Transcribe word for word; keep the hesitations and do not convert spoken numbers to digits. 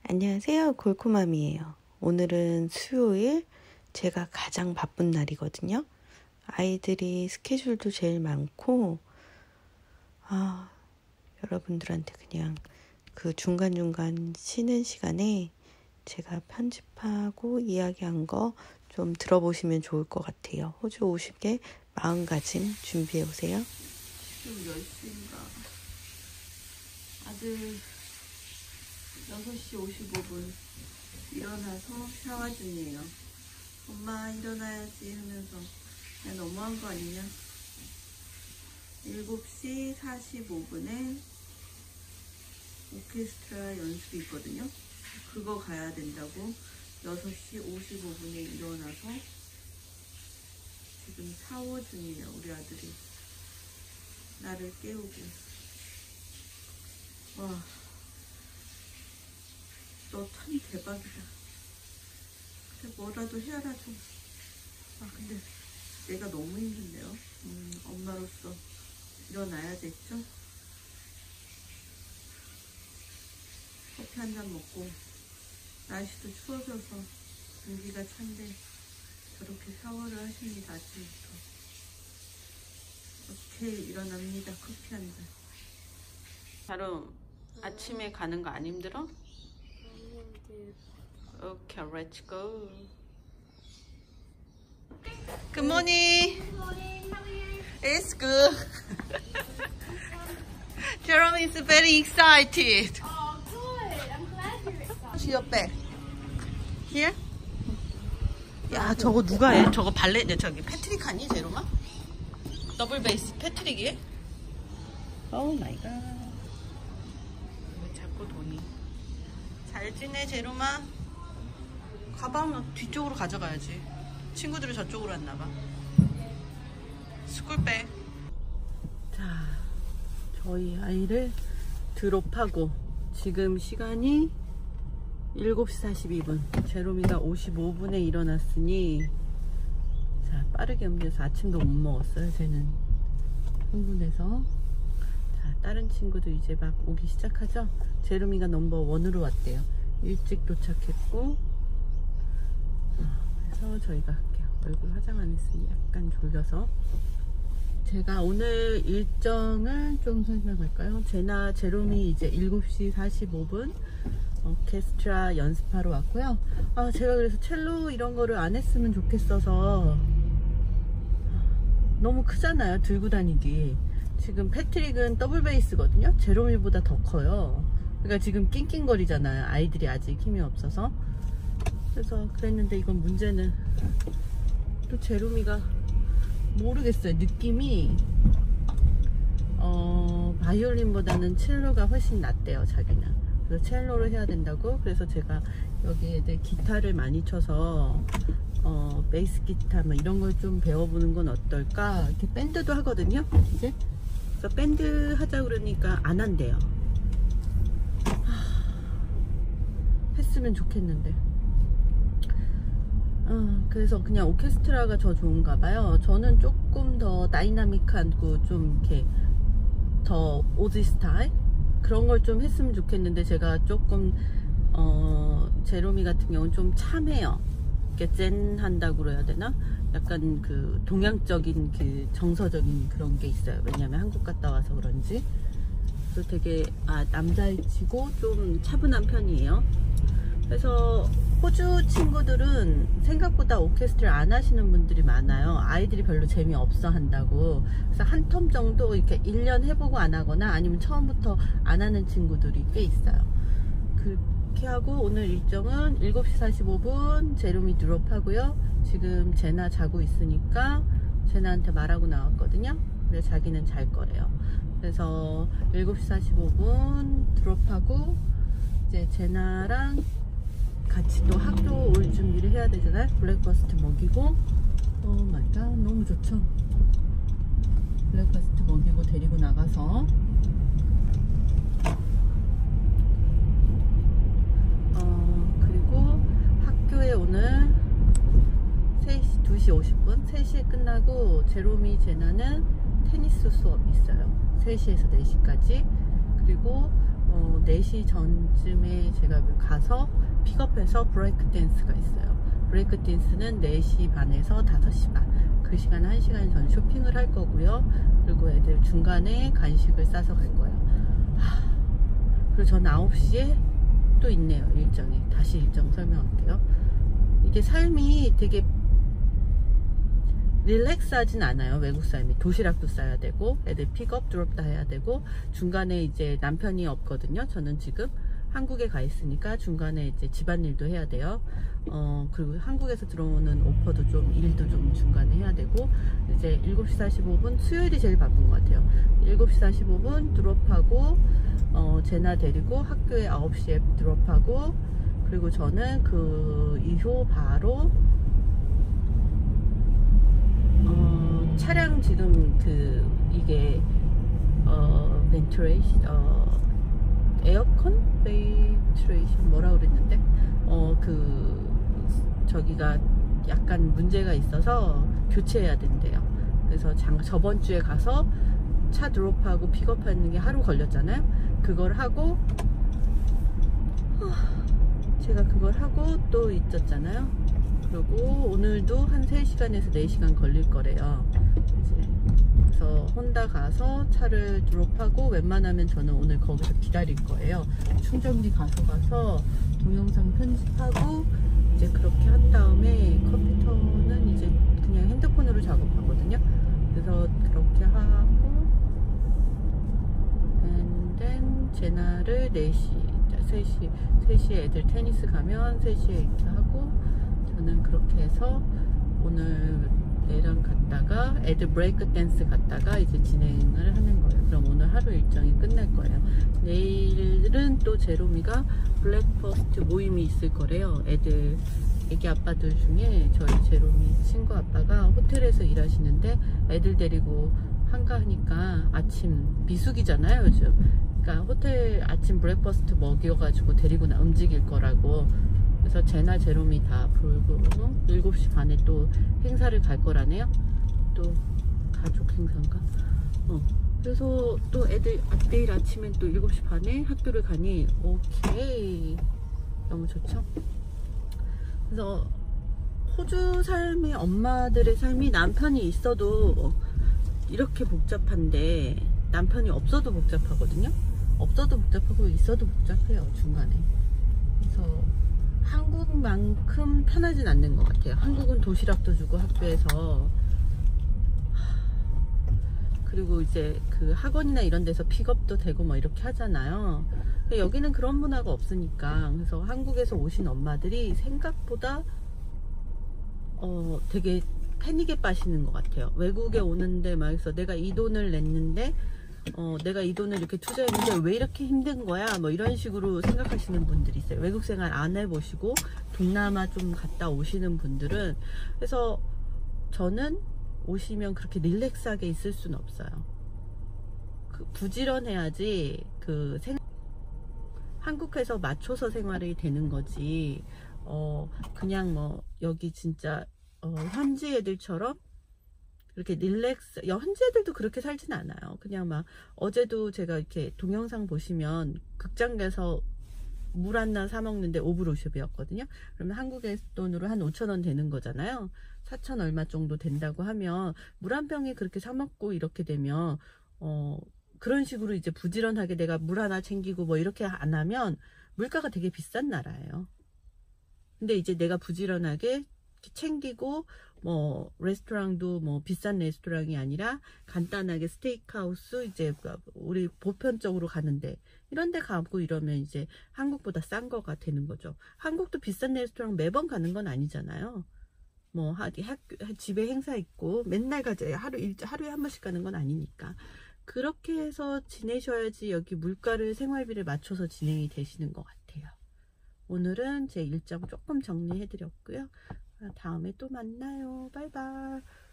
안녕하세요, 골코맘이에요. 오늘은 수요일, 제가 가장 바쁜 날이거든요. 아이들이 스케줄도 제일 많고 아, 여러분들한테 그냥 그 중간중간 쉬는 시간에 제가 편집하고 이야기한 거 좀 들어보시면 좋을 것 같아요. 호주 오십개 마음가짐 준비해 오세요. 지금 열 시인가? 아들 여섯 시 오십오 분 일어나서 샤워 중이에요. 엄마 일어나야지 하면서 야 너무한 거 아니냐? 일곱 시 사십오 분에 오케스트라 연습이 있거든요. 그거 가야 된다고 여섯 시 오십오 분에 일어나서 지금 샤워 중이에요. 우리 아들이 나를 깨우고. 와, 너 참 대박이다. 그래, 뭐라도 해라 좀. 아 근데 내가 너무 힘든데요. 음, 엄마로서 일어나야겠죠? 커피 한 잔 먹고, 날씨도 추워져서 공기가 찬데 저렇게 샤워를 하십니다. 아침부터. 오케이, 일어납니다. 커피 한 잔. 바로 아침에 가는 거 안 힘들어? 오케이, let's go. Good morning. Good morning, how are you? It's good. Jerome is very excited. Oh, good. I'm glad you're excited. Your bag. Here? 야, 저거 누가 해? 저거 발레, 저기 패트릭 아니, 제로마? 더블 베이스 패트릭이? 오 마이 갓. 왜 자꾸 돈이. 잘 지내, 제로마? 가방은 뒤쪽으로 가져가야지. 친구들이 저쪽으로 왔나봐. 스쿨백. 자, 저희 아이를 드롭하고 지금 시간이 일곱 시 사십이 분. 제롬이가 오십오 분에 일어났으니 자, 빠르게 움직여서 아침도 못 먹었어요. 쟤는 흥분해서. 자, 다른 친구도 이제 막 오기 시작하죠. 제롬이가 넘버 원으로 왔대요. 일찍 도착했고, 그래서 저희가 할게요. 얼굴 화장 안 했으니 약간 졸려서. 제가 오늘 일정을 좀 설명할까요? 제나 제롬이 이제 일곱 시 사십오 분 오케스트라 연습하러 왔고요. 아, 제가 그래서 첼로 이런 거를 안 했으면 좋겠어서. 너무 크잖아요, 들고 다니기. 지금 패트릭은 더블 베이스거든요. 제롬이보다 더 커요. 그러니까 지금 낑낑거리잖아요. 아이들이 아직 힘이 없어서. 그래서 그랬는데 이건 문제는 또 제롬이가 모르겠어요. 느낌이 어 바이올린보다는 첼로가 훨씬 낫대요, 자기는. 그래서 첼로를 해야 된다고. 그래서 제가 여기 애들 기타를 많이 쳐서 어 베이스 기타 뭐 이런 걸 좀 배워보는 건 어떨까. 이렇게 밴드도 하거든요, 이제. 그래서 밴드 하자 그러니까 안 한대요. 하... 했으면 좋겠는데. 어, 그래서 그냥 오케스트라가 더 좋은가 봐요. 저는 조금 더 다이나믹하고 좀 이렇게 더 오지 스타일 그런 걸 좀 했으면 좋겠는데, 제가 조금 어 제롬이 같은 경우는 좀 참해요. 이렇게 젠 한다고 그래야 되나? 약간 그 동양적인 그 정서적인 그런 게 있어요. 왜냐면 한국 갔다 와서 그런지. 그래서 되게 아 남자이치고 좀 차분한 편이에요. 그래서 호주 친구들은 생각보다 오케스트라 안 하시는 분들이 많아요. 아이들이 별로 재미없어 한다고. 그래서 한 텀 정도 이렇게 일 년 해보고 안 하거나 아니면 처음부터 안 하는 친구들이 꽤 있어요. 그렇게 하고 오늘 일정은 일곱 시 사십오 분 제롬이 드롭하고요. 지금 제나 자고 있으니까 제나한테 말하고 나왔거든요. 그래서 자기는 잘 거래요. 그래서 일곱 시 사십오 분 드롭하고 이제 제나랑 같이 또 학교 올 준비를 해야 되잖아요. 블랙버스트 먹이고. 오 마이 갓, 너무 좋죠. 블랙버스트 먹이고 데리고 나가서 어 그리고 학교에 오늘 두 시 오십 분 세 시에 끝나고 제롬이 제나는 테니스 수업이 있어요. 세 시에서 네 시까지. 그리고 어, 네 시 전쯤에 제가 가서 픽업해서 브레이크 댄스가 있어요. 브레이크 댄스는 네 시 반에서 다섯 시 반. 그 시간 한 시간 전 쇼핑을 할 거고요. 그리고 애들 중간에 간식을 싸서 갈 거예요. 하, 그리고 전 아홉 시에 또 있네요. 일정이. 다시 일정 설명할게요. 이게 삶이 되게 릴렉스하진 않아요. 외국 삶이. 도시락도 싸야 되고 애들 픽업 드롭 다 해야 되고 중간에 이제 남편이 없거든요. 저는 지금 한국에 가 있으니까 중간에 이제 집안일도 해야 돼요. 어 그리고 한국에서 들어오는 오퍼도 좀 일도 좀 중간에 해야 되고 이제 일곱 시 사십오 분 수요일이 제일 바쁜 것 같아요. 일곱 시 사십오 분 드롭하고 어 제나 데리고 학교에 아홉 시에 드롭하고 그리고 저는 그 이후 바로 어, 차량 지금 그 이게 어 벤트레이션 어 에어컨 벤트레이션 뭐라 그랬는데 어 그 저기가 약간 문제가 있어서 교체해야 된대요. 그래서 장, 저번 주에 가서 차 드롭하고 픽업하는 게 하루 걸렸잖아요. 그걸 하고 제가 그걸 하고 또 있었잖아요. 그리고 오늘도 한 세 시간에서 네 시간 걸릴 거래요. 이제 그래서 혼다 가서 차를 드롭하고 웬만하면 저는 오늘 거기서 기다릴 거예요. 충전기 가져가서 동영상 편집하고 이제 그렇게 한 다음에 컴퓨터는 이제 그냥 핸드폰으로 작업하거든요. 그래서 그렇게 하고 and then 제나를 네 시, 세 시, 세 시에 애들 테니스 가면 세 시에 이렇게 하고 저는 그렇게 해서 오늘 애랑 갔다가 애들 브레이크 댄스 갔다가 이제 진행을 하는 거예요. 그럼 오늘 하루 일정이 끝날 거예요. 내일은 또 제로미가 블랙퍼스트 모임이 있을 거래요. 애들 애기 아빠들 중에 저희 제로미 친구 아빠가 호텔에서 일하시는데 애들 데리고 한가하니까 아침 비수기잖아요 요즘. 그러니까 호텔 아침 브렉퍼스트 먹여가지고 데리고 나 움직일 거라고. 그래서 제나 제롬이 다 불고 일곱 시 반에 또 행사를 갈 거라네요. 또 가족 행사인가? 어. 그래서 또 애들 내일 아침엔 또 일곱 시 반에 학교를 가니 오케이. 너무 좋죠? 그래서 호주 삶의 엄마들의 삶이 남편이 있어도 이렇게 복잡한데 남편이 없어도 복잡하거든요. 없어도 복잡하고 있어도 복잡해요. 중간에. 그래서 한국만큼 편하진 않는 것 같아요. 한국은 도시락도 주고 학교에서 그리고 이제 그 학원이나 이런 데서 픽업도 되고 뭐 이렇게 하잖아요. 근데 여기는 그런 문화가 없으니까. 그래서 한국에서 오신 엄마들이 생각보다 어 되게 패닉에 빠지는 것 같아요. 외국에 오는데 막 해서 내가 이 돈을 냈는데 어 내가 이 돈을 이렇게 투자했는데 왜 이렇게 힘든 거야 뭐 이런 식으로 생각하시는 분들이 있어요. 외국 생활 안 해보시고 동남아 좀 갔다 오시는 분들은. 그래서 저는 오시면 그렇게 릴렉스하게 있을 수는 없어요. 그 부지런해야지 그 생 한국에서 맞춰서 생활이 되는 거지. 어 그냥 뭐 여기 진짜 어 현지 애들처럼 이렇게 릴렉스, 현지 애들도 그렇게 살진 않아요. 그냥 막 어제도 제가 이렇게 동영상 보시면 극장에서 물 하나 사 먹는데 오브로숍이었거든요. 그러면 한국의 돈으로 한 오천 원 되는 거잖아요. 사천 얼마 정도 된다고 하면 물 한 병에 그렇게 사 먹고 이렇게 되면 어 그런 식으로 이제 부지런하게 내가 물 하나 챙기고 뭐 이렇게 안 하면 물가가 되게 비싼 나라예요. 근데 이제 내가 부지런하게 챙기고 뭐 레스토랑도 뭐 비싼 레스토랑이 아니라 간단하게 스테이크하우스 이제 우리 보편적으로 가는데 이런 데 가고 이러면 이제 한국보다 싼 거가 되는 거죠. 한국도 비싼 레스토랑 매번 가는 건 아니잖아요. 뭐 학교 집에 행사 있고 맨날 가죠. 하루 일, 하루에 한 번씩 가는 건 아니니까. 그렇게 해서 지내셔야지 여기 물가를 생활비를 맞춰서 진행이 되시는 것 같아요. 오늘은 제 일정 조금 정리해 드렸고요. 다음에 또 만나요. 바이바이.